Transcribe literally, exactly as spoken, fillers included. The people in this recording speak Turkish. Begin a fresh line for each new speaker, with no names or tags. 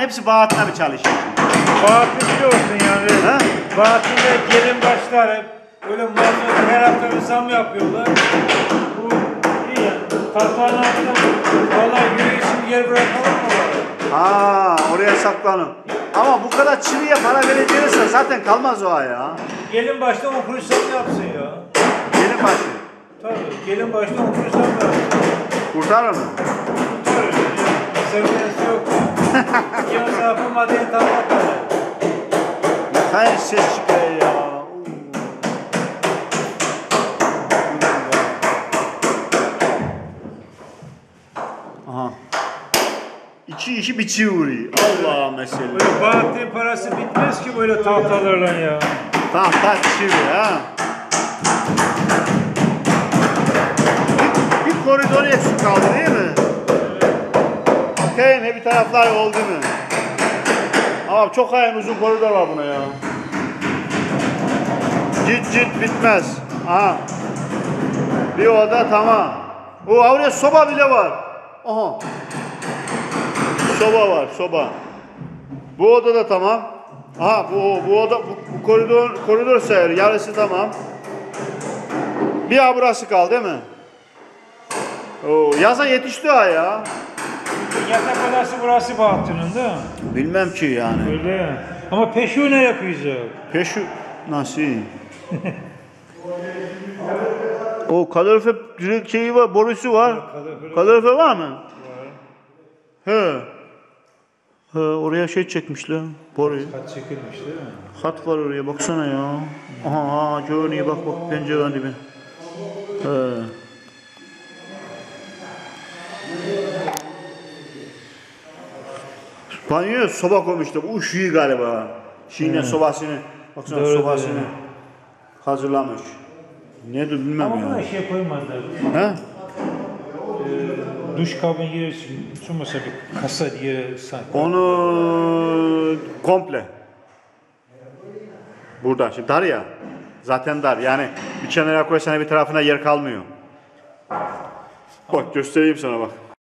hepsi Bahattin'e mi çalışıyor?
Bahattin biliyorsun yani.
Ha?
Bahattin'de gelin başlar hep. Böyle mazot her hafta bir zam yapıyorlar. Bu iyi yani. Tahtanın altında vallahi yürüyüşünü yer bırakalım mı?
Ha, oraya saklanın. Ama bu kadar çiviye para vereceğinizse zaten kalmaz o ay ya.
Gelin başta on kuruş zam yapsın ya.
Gelin başı.
Tabii gelin başta on kuruş zam yapsın.
Kurtarır mı?
Tabii. Sevgilisi yok. Yıl sarfı maddeye tamam kadar.
Ne kadar ses çıkıyor ya. Aha. İki işi bir çivi vuruyor. Allah mesele.
Böyle Bahattin parası bitmez ki böyle tahtalarla ya.
Tahta çivi ha. Bir, bir koridor eksik kaldı değil mi? Bakayım ne bir taraflar oldu mu? Ama çok ayın uzun koridor var buna ya. Cid cid bitmez. Aha. Bir oda tamam. O oraya soba bile var. Aha. Soba var, soba. Bu oda da tamam. Aha bu bu oda bu, bu koridor koridor sayılır. Yarısı tamam. Bir ha burası kaldı değil mi? Oo, yaza yetişti ha ya.
Yatak odası burası Bahattin'in değil mi?
Bilmem ki yani.
Öyle. Ama peşu ne yapacak?
Peşu nasıl? O kalorifer direkt şeyi var, borusu var.
Kalorifer-
Kalorifer var mı?
Var.
He. He, oraya şey çekmişler, boruyu.
Kat çekilmiş değil mi?
Hat var oraya baksana ya. Aha, aha görünüyor bak bak pencerenin dibi. He. Banyoya soba koymuşlar. Bu üşüyor galiba. Şimdi hmm. sobasını, baksana
Doğru,
sobasını
doğru.
hazırlamış. Nedir bilmem
Ama
ya.
buna şey koymazlar.
He?
Ee, duş kabin yeri, sunmasa bir kasa diye sanki.
Onu komple. Burada şimdi dar ya. Zaten dar. Yani bir kenara koysan bir tarafına yer kalmıyor. Bak göstereyim sana bak.